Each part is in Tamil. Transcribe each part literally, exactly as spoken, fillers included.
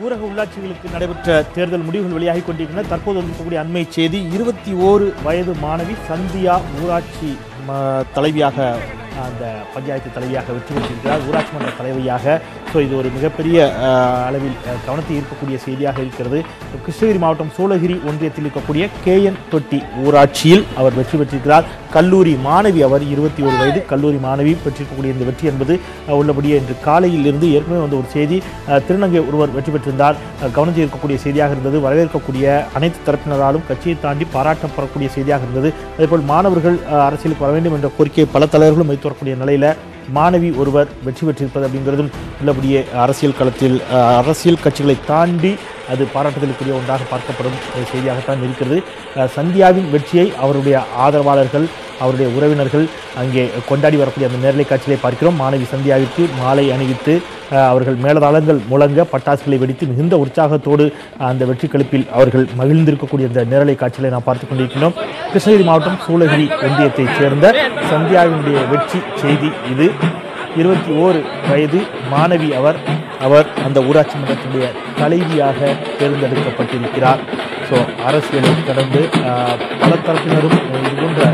ஊரக உள்ளாட்சிகளுக்கு நடைபெற்ற தேர்தல் முடிவுகள் வெளியாகி கொண்டிருக்கின்றன. தற்போது வந்திருக்கக்கூடிய அண்மை செய்தி, இருபத்தி ஓரு வயது மாணவி சந்தியா ஊராட்சி தலைவியாக, அந்த பஞ்சாயத்து தலைவியாக வெற்றி பெற்றிருக்கிறார், ஊராட்சி மன்ற தலைவியாக. ஸோ இது ஒரு மிகப்பெரிய அளவில் கவனத்தை ஈர்க்கக்கூடிய செய்தியாக இருக்கிறது. கிருஷ்ணகிரி மாவட்டம் சூளகிரி ஒன்றியத்தில் இருக்கக்கூடிய கேஎன் தொட்டி ஊராட்சியில் அவர் வெற்றி பெற்றிருக்கிறார். கல்லூரி மாணவி அவர், இருபத்தி ஒரு வயது கல்லூரி மாணவி பெற்றிருக்கக்கூடிய இந்த வெற்றி என்பது உள்ளபடியே இன்று காலையில் இருந்து ஏற்கனவே வந்த ஒரு செய்தி, திருநங்கை ஒருவர் வெற்றி பெற்றிருந்தார், கவனத்தை ஈர்க்கக்கூடிய செய்தியாக இருந்தது. வரவேற்கக்கூடிய அனைத்து தரப்பினராலும் கட்சியை தாண்டி பாராட்டப்படக்கூடிய செய்தியாக இருந்தது. அதேபோல் மாணவர்கள் அரசியலுக்கு வர வேண்டும் என்ற கோரிக்கையை பல தலைவர்களும் வைத்து வரக்கூடிய நிலையில் மாணவி ஒருவர் வெற்றி பெற்றிருப்பது அப்படிங்கிறதும் உள்ளபடியே அரசியல் களத்தில் அரசியல் கட்சிகளை தாண்டி அது பாராட்டுதலுக்குரிய ஒன்றாக பார்க்கப்படும் செய்தியாகத்தான் இருக்கிறது. சந்தியாவின் வெற்றியை அவருடைய ஆதரவாளர்கள், அவருடைய உறவினர்கள் அங்கே கொண்டாடி வரக்கூடிய அந்த நேரலை காட்சிகளை பார்க்கிறோம். மாணவி சந்தியாவிற்கு மாலை அணிவித்து அவர்கள் மேலதாளங்கள் முழங்க பட்டாசுகளை வெடித்து மிகுந்த உற்சாகத்தோடு அந்த வெற்றி களிப்பில் அவர்கள் மகிழ்ந்திருக்கக்கூடிய அந்த நேரலை காட்சிகளை நாம் பார்த்துக் கொண்டிருக்கிறோம். கிருஷ்ணகிரி மாவட்டம் சூளகிரி ஒன்றியத்தைச் சேர்ந்த சந்தியாவினுடைய வெற்றி செய்தி இது. இருபத்தி ஓரு வயது மாணவி அவர் அவர் அந்த ஊராட்சி மன்றத்தினுடைய தலைவியாக தேர்ந்தெடுக்கப்பட்டிருக்கிறார். ஸோ அரசியலை கடந்து பல தரப்பினரும் இது போன்ற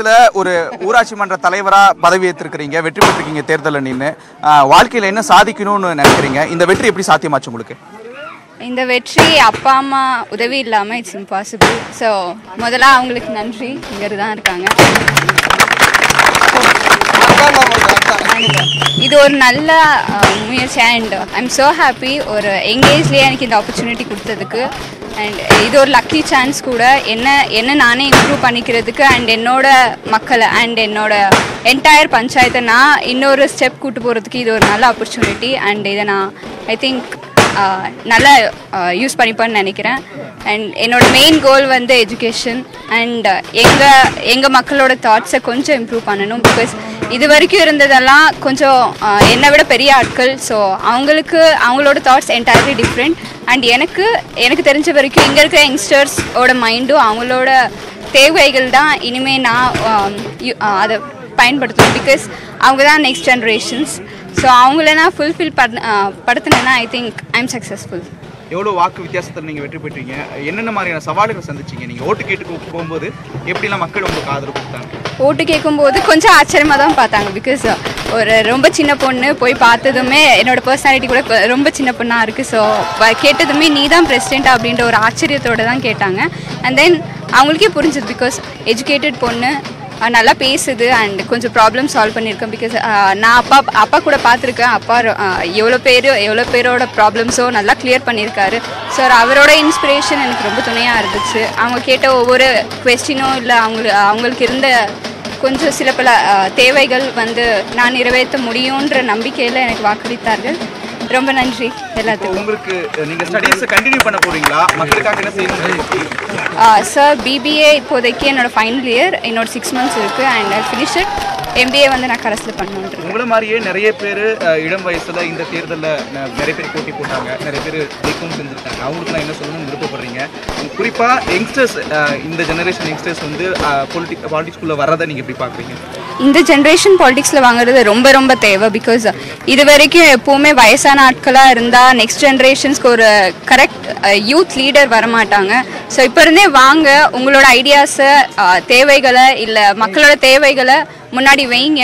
சமீபத்தில் ஒரு ஊராட்சி மன்ற தலைவராக பதவி ஏற்றிருக்கிறீங்க, வெற்றி பெற்றிருக்கீங்க தேர்தலில் நின்று. வாழ்க்கையில் என்ன சாதிக்கணும்னு நினைக்கிறீங்க? இந்த வெற்றி எப்படி சாத்தியமாச்சு உங்களுக்கு? இந்த வெற்றி அப்பா அம்மா உதவி இல்லாமல் இட்ஸ் இம்பாசிபிள். ஸோ முதல்ல அவங்களுக்கு நன்றி, இங்கே தான் இருக்காங்க. இது ஒரு நல்ல முயற்சி and I am so happy. ஒரு எங்கேஜ்லேயே எனக்கு இந்த ஆப்பர்ச்சுனிட்டி கொடுத்ததுக்கு அண்ட் இது ஒரு லக்கி சான்ஸ் கூட. என்ன என்ன நானே இம்ப்ரூவ் பண்ணிக்கிறதுக்கு அண்ட் என்னோட மக்களை அண்ட் என்னோட என்டையர் பஞ்சாயத்தை நான் இன்னொரு ஸ்டெப் கூட்டு போகிறதுக்கு இது ஒரு நல்ல ஆப்பர்ச்சுனிட்டி. அண்ட் இதை நான் ஐ திங்க் நல்லா யூஸ் பண்ணிப்பேன்னு நினைக்கிறேன். அண்ட் என்னோடய மெயின் கோல் வந்து எஜுகேஷன் அண்ட் எங்கள் எங்கள் மக்களோட தாட்ஸை கொஞ்சம் இம்ப்ரூவ் பண்ணணும். பிகாஸ் இது வரைக்கும் இருந்ததெல்லாம் கொஞ்சம் என்னை விட பெரிய ஆட்கள். ஸோ அவங்களுக்கு அவங்களோட தாட்ஸ் என்டையர்லி டிஃப்ரெண்ட். அண்ட் எனக்கு எனக்கு தெரிஞ்ச வரைக்கும் இங்கே இருக்கிற யங்ஸ்டர்ஸோட மைண்டும் அவங்களோட தேவைகள் தான் இனிமேல் நான் அதை பயன்படுத்தணும். பிகாஸ் அவங்க தான் நெக்ஸ்ட் ஜென்ரேஷன்ஸ். ஸோ அவங்கள நான் ஃபுல்ஃபில் பண் படுத்தினேன்னா I think I am successful. எவ்வளோ வாக்கு வித்தியாசத்தில் நீங்கள் வெற்றி பெற்றீங்க? என்னென்ன மாதிரியான சவால்கள் சந்திச்சிங்க? நீங்கள் ஓட்டு கேட்டு போகும்போது எப்படிலாம் மக்கள் உங்களுக்கு ஆதரவு கொடுத்தாங்க? ஓட்டு கேட்கும்போது கொஞ்சம் ஆச்சரியமாக தான் பார்த்தாங்க. பிகாஸ் ஒரு ரொம்ப சின்ன பொண்ணு போய் பார்த்ததுமே என்னோட பர்சனாலிட்டி கூட ரொம்ப சின்ன பொண்ணாக இருக்குது. ஸோ கேட்டதுமே நீ தான் பிரசிடென்ட் அப்படின்ற ஒரு ஆச்சரியத்தோடு தான் கேட்டாங்க. அண்ட் தென் அவங்களுக்கே புரிஞ்சுது. பிகாஸ் எஜுகேட்டட் பொண்ணு, நல்லா பேசுது அண்ட் கொஞ்சம் ப்ராப்ளம் சால்வ் பண்ணியிருக்கேன். பிகாஸ் நான் அப்பா அப்பா கூட பார்த்துருக்கேன். அப்பா எவ்வளோ பேர் எவ்வளோ பேரோட ப்ராப்ளம்ஸோ நல்லா கிளியர் பண்ணியிருக்காரு. ஸோ அவரோட இன்ஸ்பிரேஷன் எனக்கு ரொம்ப துணையாக இருந்துச்சு. அவங்க கேட்ட ஒவ்வொரு கொஸ்டினும் இல்லை அவங்களு அவங்களுக்கு இருந்த கொஞ்சம் சில பல தேவைகள் வந்து நான் நிறைவேற்ற முடியுன்ற நம்பிக்கையில் எனக்கு வாக்களித்தார்கள். ரொம்ப நன்றி எல்லாத்துக்கும். உங்களுக்கு நீங்க ஸ்டடீஸ் கண்டினியூ பண்ண போறீங்களா? மக்களுக்காக என்ன செய்யணும்? சார் பிபிஏ இப்போதைக்கு என்னோட ஃபைனல் இயர், என்னோட சிக்ஸ் மந்த்ஸ் இருக்குது and I finish it. MBA வந்து நான் கரஸில் பண்ணணுன்றேன். உங்களை மாதிரியே நிறைய பேர் இளம் வயசில் இந்த தேர்தலில் நிறைய பேர் போட்டி போட்டாங்க, நிறைய பேர் ஜெயிக்கவும் செஞ்சுருக்காங்க. அவங்களுக்கு நான் என்ன சொல்லணும்னு விருப்பப்படுறீங்க? குறிப்பாக யங்ஸ்டர்ஸ், இந்த ஜெனரேஷன் யங்ஸ்டர்ஸ் வந்து பொலிட்டிக் பாலிடிக்ஸ்குள்ளே வரதை நீங்கள் எப்படி பார்க்குறீங்க? இந்த ஜென்ரேஷன் பாலிடிக்ஸில் வாங்குறது ரொம்ப ரொம்ப தேவை. பிகாஸ் இது வரைக்கும் எப்போவுமே வயசான ஆட்களாக இருந்தால் நெக்ஸ்ட் ஜென்ரேஷன்ஸ்க்கு ஒரு கரெக்ட் யூத் லீடர் வரமாட்டாங்க. ஸோ இப்போ இருந்தே வாங்க, உங்களோட ஐடியாஸை, தேவைகளை இல்லை மக்களோட தேவைகளை முன்னாடி வைங்க.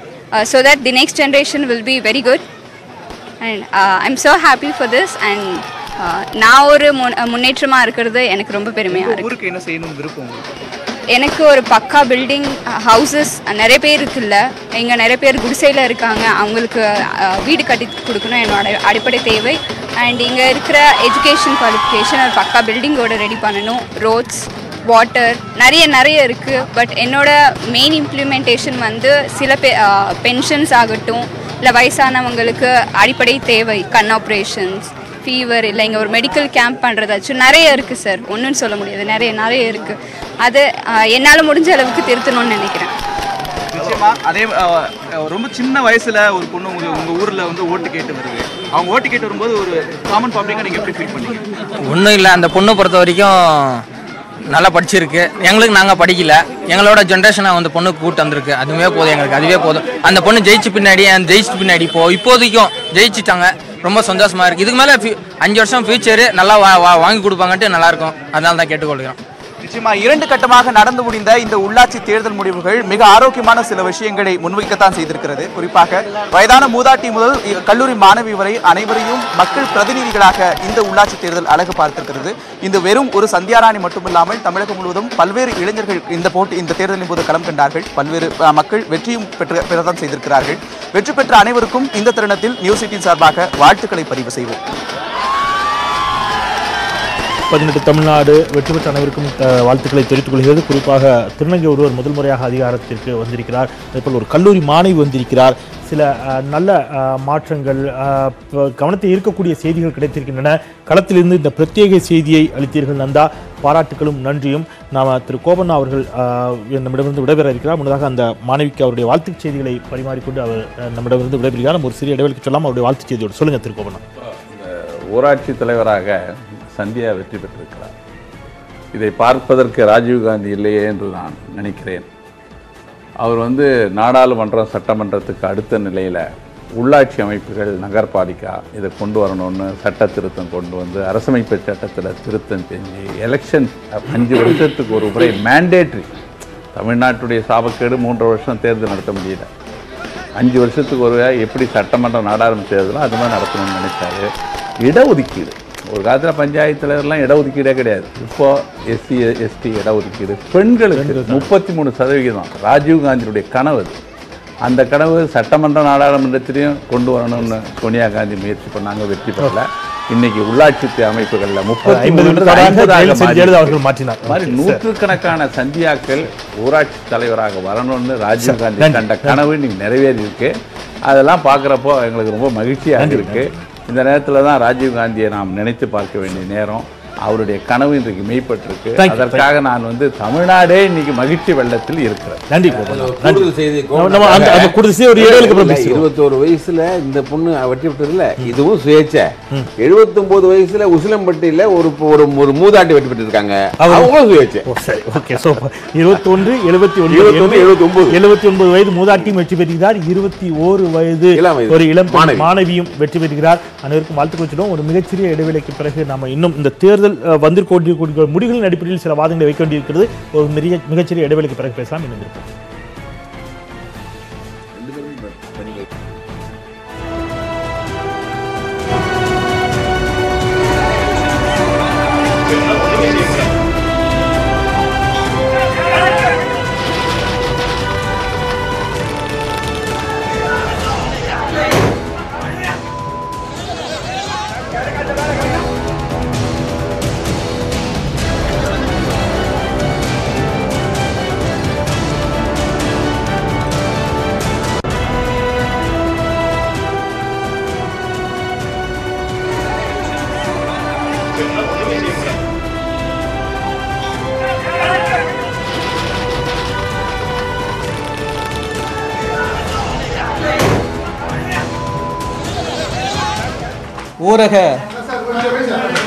So that the next generation will be very good. And I am so happy for this. And நான் ஒரு முன் முன்னேற்றமாக இருக்கிறது எனக்கு ரொம்ப பெருமையாக இருக்குது. ஊருக்கு என்ன செய்யணும் விருப்பம்? எனக்கு ஒரு பக்கா பில்டிங், ஹவுசஸ் நிறைய பேர் இருக்குல்ல, இங்கே நிறைய பேர் குடிசையில் இருக்காங்க, அவங்களுக்கு வீடு கட்டி கொடுக்கணும் என்னோட அடிப்படை தேவை. அண்ட் இங்கே இருக்கிற எஜுகேஷன் குவாலிஃபிகேஷன் ஒரு பக்கா பில்டிங்கோட ரெடி பண்ணணும். ரோட்ஸ், வாட்டர் நிறைய நிறைய இருக்குது. பட் என்னோட மெயின் இம்ப்ளிமெண்டேஷன் வந்து சில பெ பென்ஷன்ஸ் ஆகட்டும், இல்லை வயசானவங்களுக்கு அடிப்படை தேவை, கண் ஆப்ரேஷன்ஸ், ஃபீவர், இல்லை இங்கே ஒரு மெடிக்கல் கேம்ப் பண்ணுறதாச்சும் நிறைய இருக்குது சார். ஒன்றுன்னு சொல்ல முடியாது, நிறைய நிறைய இருக்குது. அது என்னால் முடிஞ்ச அளவுக்கு திருத்தணும்னு நினைக்கிறேன். நிச்சயமாக. அதே ரொம்ப சின்ன வயசில் ஒரு பொண்ணு உங்கள் உங்கள் ஊரில் வந்து ஓட்டு கேட்டு வருது. அவங்க ஓட்டு கேட்டு வரும்போது ஒரு காமன் பப்ளிக்காக நீங்கள் எப்படி ஃபீல் பண்ணீங்க? ஒன்றும் இல்லை, அந்த பொண்ணை பொறுத்த வரைக்கும் நல்லா படிச்சிருக்கு. எங்களுக்கு நாங்கள் படிக்கல, எங்களோட ஜென்ரேஷனை அந்த பொண்ணுக்கு கூட்டு வந்திருக்கு. அதுவே போதும் எங்களுக்கு, அதுவே போதும். அந்த பொண்ணு ஜெயிச்சு பின்னாடி அந்த ஜெயிச்சு பின்னாடி இப்போ இப்போதைக்கும் ஜெயிச்சுட்டாங்க. ரொம்ப சந்தோஷமாக இருக்குது. இதுக்கு மேலே அஞ்சு வருஷம் ஃபியூச்சரு நல்லா வா வாங்கி கொடுப்பாங்கன்ட்டு நல்லாயிருக்கும். அதனால தான் கேட்டுக்கொள்கிறோம். நிச்சயமா இரண்டு கட்டமாக நடந்து முடிந்த இந்த உள்ளாட்சி தேர்தல் முடிவுகள் மிக ஆரோக்கியமான சில விஷயங்களை முன்வைக்கத்தான் செய்திருக்கிறது. குறிப்பாக வயதான மூதாட்டி முதல் கல்லூரி மாணவி வரை அனைவரையும் மக்கள் பிரதிநிதிகளாக இந்த உள்ளாட்சி தேர்தல் அழகு பார்த்திருக்கிறது. இந்த வெறும் ஒரு சந்தியாராணி மட்டுமில்லாமல் தமிழகம் முழுவதும் பல்வேறு இளைஞர்கள் இந்த போட்டி இந்த தேர்தலின் போது களம் கண்டார்கள். பல்வேறு மக்கள் வெற்றியும் பெற்று பெறதான் செய்திருக்கிறார்கள். வெற்றி பெற்ற அனைவருக்கும் இந்த தருணத்தில் நியூஸ் எய்ட்டீன் சார்பாக வாழ்த்துக்களை பதிவு செய்வோம். பதினெட்டு தமிழ்நாடு வெற்றி பெற்ற அனைவருக்கும் வாழ்த்துக்களை தெரிவித்துக் கொள்கிறது. குறிப்பாக திருநங்கை ஒருவர் முதல் முறையாக அதிகாரத்திற்கு வந்திருக்கிறார். அதேபோல் ஒரு கல்லூரி மாணவி வந்திருக்கிறார். சில நல்ல மாற்றங்கள், கவனத்தை ஈர்க்கக்கூடிய செய்திகள் கிடைத்திருக்கின்றன. களத்திலிருந்து இந்த பிரத்யேக செய்தியை அளித்தீர்கள் நந்தா. பாராட்டுகளும் நன்றியும். நாம் திரு கோபண்ணா அவர்கள் நம்மிடமிருந்து விடைபெற இருக்கிறார். முன்னதாக அந்த மாணவிக்கு அவருடைய வாழ்த்துச் செய்திகளை பரிமாறிக்கொண்டு அவர் நம்மிடமிருந்து விடைபெறுகிறார். நம்ம ஒரு சிறிய இடைவெளிக்கு சொல்லாமல் அவருடைய வாழ்த்துச் செய்தியோடு சொல்லுங்கள் திரு கோபண்ணா. ஊராட்சி தலைவராக சந்தியா வெற்றி பெற்றிருக்கிறார். இதை பார்ப்பதற்கு ராஜீவ்காந்தி இல்லையே என்று நான் நினைக்கிறேன். அவர் வந்து நாடாளுமன்றம் சட்டமன்றத்துக்கு அடுத்த நிலையில் உள்ளாட்சி அமைப்புகள், நகர்பாலிகா இதை கொண்டு வரணும்னு சட்ட திருத்தம் கொண்டு வந்து அரசமைப்பு சட்டத்தில் திருத்தம் செஞ்சு எலெக்ஷன் அஞ்சு வருஷத்துக்கு ஒரு முறை மேண்டேட்ரி தமிழ்நாட்டுடைய சாபக்கேடு மூன்று வருஷம் தேர்தல் நடத்த முடியல. அஞ்சு வருஷத்துக்கு ஒரு எப்படி சட்டமன்ற நாடாளுமன்ற தேர்தலும் அது மாதிரி நடத்தணும்னு நினைச்சாரு. இடஒதுக்கீடு ஒரு காலத்தில் பஞ்சாயத்து தலைவர்லாம் இடஒதுக்கீடே கிடையாது. இப்போ எஸ்சி எஸ்டி இடஒதுக்கீடு பெண்களுக்கு முப்பத்தி மூணு சதவிகிதம் ராஜீவ்காந்தியுடைய கனவு. அந்த கனவு சட்டமன்ற நாடாளுமன்றத்திலையும் கொண்டு வரணும்னு சோனியா காந்தி முயற்சி பண்ணாங்க, வெற்றி பெறல. இன்னைக்கு உள்ளாட்சி அமைப்புகளில் முப்பத்தி மாதிரி நூற்றுக்கணக்கான சந்தியாக்கள் ஊராட்சி தலைவராக வரணும்னு ராஜீவ்காந்தி கண்ட கனவு இன்னைக்கு நிறைவேறி இருக்கு. அதெல்லாம் பார்க்குறப்போ எங்களுக்கு ரொம்ப மகிழ்ச்சியாக இருக்கு. இந்த நேரத்தில் தான் ராஜீவ்காந்தியை நாம் நினைத்து பார்க்க வேண்டிய நேரம். அவருடைய கனவு இன்றைக்கு மெய்ப்பட்டிருக்கு. அதற்காக நான் வந்து தமிழ்நாடே இன்னைக்கு மகிழ்ச்சி வெள்ளத்தில் இருக்கிறேன். நன்றி. இருபத்தோரு வயசுல இந்த பொண்ணு வெற்றி பெற்றதுல இதுவும் சுயேட்சை. எழுபத்தி ஒன்பது வயசுல உசிலம்பட்டியில ஒரு ஒரு மூதாட்டி வெற்றி பெற்றிருக்காங்க, அவங்களும் சுயேட்சை. இருபத்தி ஒன்று எழுபத்தி ஒன்று எழுபத்தி ஒன்பது எழுபத்தி ஒன்பது வயது மூதாட்டியும் வெற்றி பெறுகிறார். இருபத்தி ஓரு வயது ஒரு இளம் மாணவியும் வெற்றி பெறுகிறார். அனைவருக்கும் வாழ்த்து வச்சிடும். ஒரு மிகச்சிறிய இடைவெளிக்கு பிறகு நம்ம இன்னும் இந்த தேர்தல் வந்திருக்கக்கூடிய முடிவுகளின் அடிப்படையில் சில வாதங்களை வைக்க வேண்டியிருக்கிறது. ஒரு மிக மிகச்சிறிய இடைவெளிக்கு பிறகு பேசலாம். இன்னும் ஊரக